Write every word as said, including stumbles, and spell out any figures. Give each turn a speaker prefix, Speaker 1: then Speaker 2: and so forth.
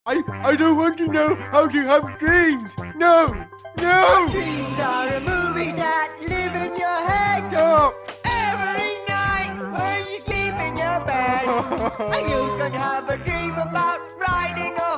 Speaker 1: I, I don't want to know how to have dreams. No, no.
Speaker 2: Dreams are movies that live in your head.
Speaker 1: Stop.
Speaker 2: Every night when you sleep in your bed. You could have a dream about riding a